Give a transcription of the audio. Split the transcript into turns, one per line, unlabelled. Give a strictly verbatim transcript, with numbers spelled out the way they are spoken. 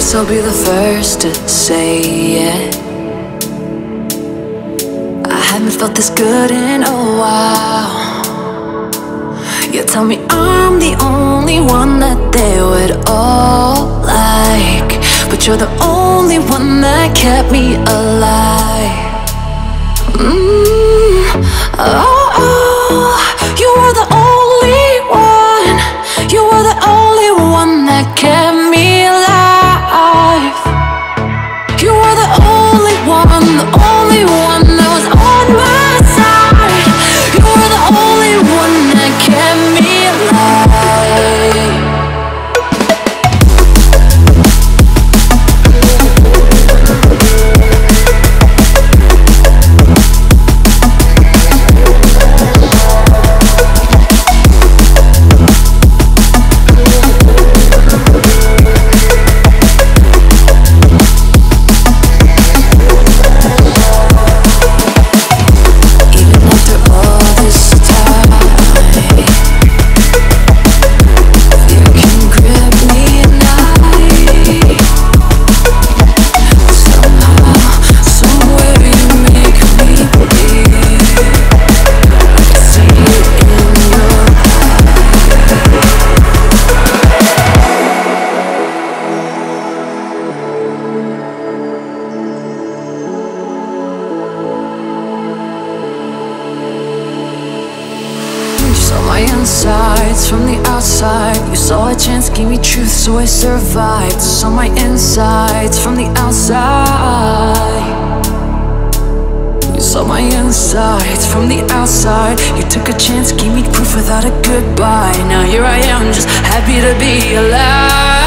guess I'll be the first to say it. I haven't felt this good in a while. You tell me I'm the only one that they would all like, but you're the only one that kept me alive. Mm, oh, oh, you were the only one. You were the only one that kept me alive. You were the only one, the only one that was on my side. You were the only one that kept me alive. Insides from the outside, you saw a chance, gave me truth, so I survived. Saw my insides from the outside. You saw my insides from the outside. You took a chance, gave me proof without a goodbye. Now here I am, just happy to be alive.